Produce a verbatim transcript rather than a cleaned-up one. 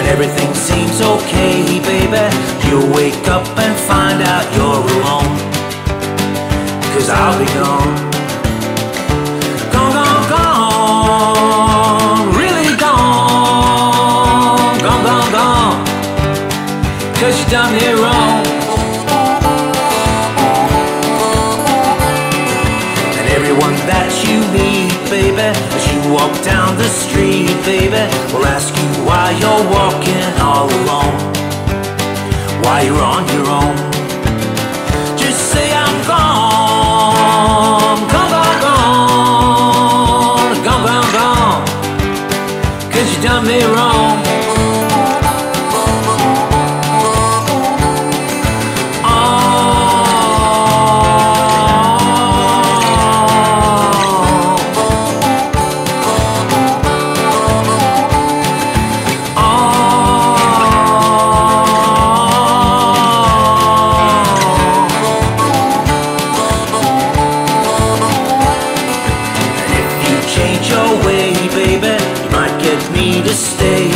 everything seems okay, baby, you'll wake up and find out you're alone. 'Cause I'll be gone, gone, gone, gone, really gone, gone, gone, gone, 'cause you done me wrong. And everyone that you meet, baby, as you walk down the street, baby, will ask you why you're walking all alone, why you're on your own. Just say I'm gone, gone, gone, gone, gone, gone, gone, 'cause you done me wrong. Change your way, baby, you might get me to stay.